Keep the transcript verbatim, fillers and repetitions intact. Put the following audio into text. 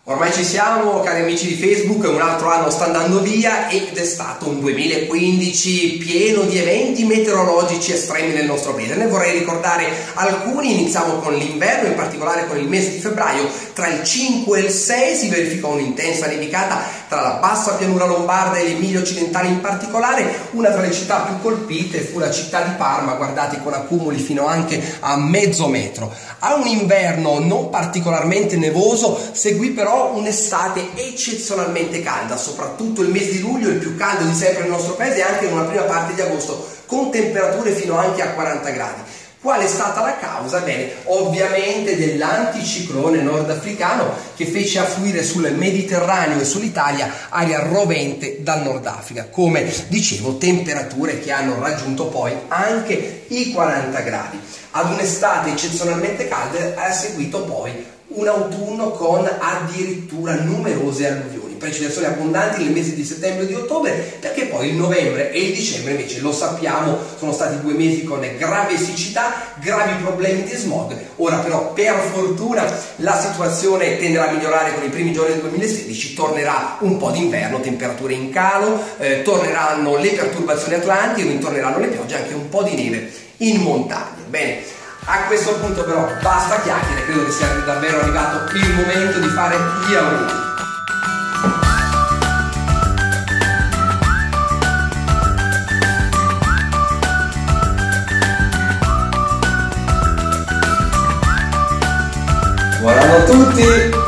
Ormai ci siamo, cari amici di Facebook, un altro anno sta andando via ed è stato un duemilaquindici pieno di eventi meteorologici estremi nel nostro paese. Ne vorrei ricordare alcuni. Iniziamo con l'inverno, in particolare con il mese di febbraio. Tra il cinque e il sei si verificò un'intensa nevicata tra la bassa pianura lombarda e l'Emilia occidentale in particolare. Una tra le città più colpite fu la città di Parma, guardate, con accumuli fino anche a mezzo metro. A un inverno non particolarmente nevoso seguì però un'estate eccezionalmente calda, soprattutto il mese di luglio, il più caldo di sempre nel nostro paese, e anche in una prima parte di agosto con temperature fino anche a quaranta gradi. Qual è stata la causa? Bene, ovviamente dell'anticiclone nordafricano che fece affluire sul Mediterraneo e sull'Italia aria rovente dal Nord Africa. Come dicevo, temperature che hanno raggiunto poi anche i quaranta gradi. Ad un'estate eccezionalmente calda è seguito poi un autunno con addirittura numerose alluvioni, precipitazioni abbondanti nel mese di settembre e di ottobre, perché poi il novembre e il dicembre invece, lo sappiamo, sono stati due mesi con grave siccità, gravi problemi di smog. Ora però, per fortuna, la situazione tenderà a migliorare con i primi giorni del duemilasedici, tornerà un po' d'inverno, temperature in calo, eh, torneranno le perturbazioni atlantiche, ritorneranno le piogge, anche un po' di neve in montagna. Bene, a questo punto però basta chiacchiere, credo che sia davvero arrivato il momento di fare gli auguri. Buon anno a tutti!